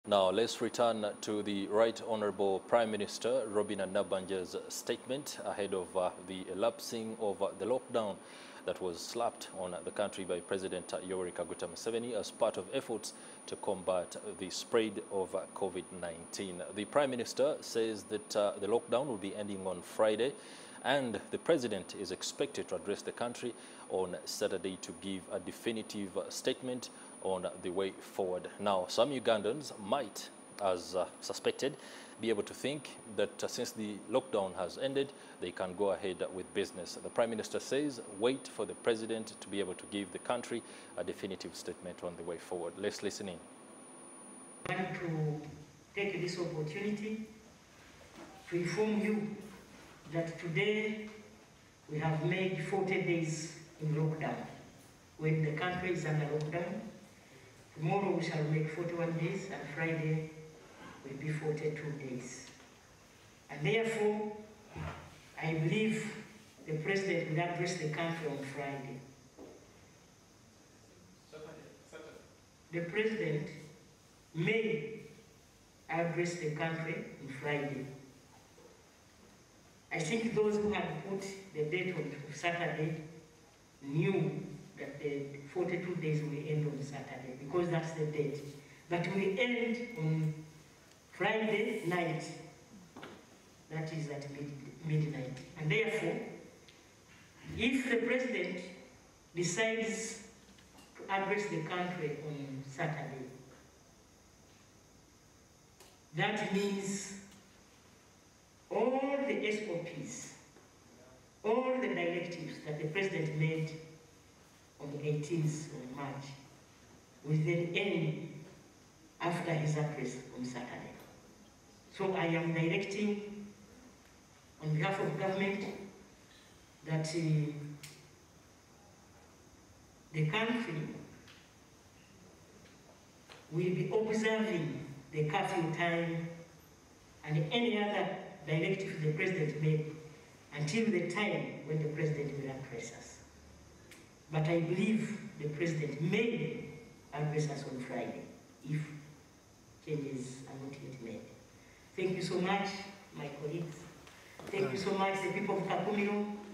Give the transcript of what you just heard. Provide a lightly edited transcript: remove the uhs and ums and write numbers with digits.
Now, let's return to the Right Honourable Prime Minister Robinah Nabbanje's statement ahead of the elapsing of the lockdown that was slapped on the country by President Yoweri Kaguta Museveni as part of efforts to combat the spread of COVID-19. The Prime Minister says that the lockdown will be ending on Friday, and the President is expected to address the country on Saturday to give a definitive statement on the way forward. Now, some Ugandans might, as suspected, be able to think that since the lockdown has ended, they can go ahead with business. The Prime Minister says, wait for the President to be able to give the country a definitive statement on the way forward. Let's listen in. I want to take this opportunity to inform you that today we have made 40 days in lockdown. When the country is under lockdown, tomorrow we shall make 41 days and Friday will be 42 days. And therefore, I believe the President will address the country on Friday. The President may address the country on Friday. I think those who had put the date on Saturday knew that the 42 days will end on Saturday because that's the date. But we end on Friday night, that is at midnight. And therefore, if the President decides to address the country on Saturday, that means all the SOPs, all the directives that the President made on the 18th of March will then end after his address on Saturday. So I am directing on behalf of government that the country will be observing the curfew time and any other directive the President made until the time when the President will address us. But I believe the President may address us on Friday if changes are not yet made. Thank you so much, my colleagues. Thank you so much, the people of Kakumiro.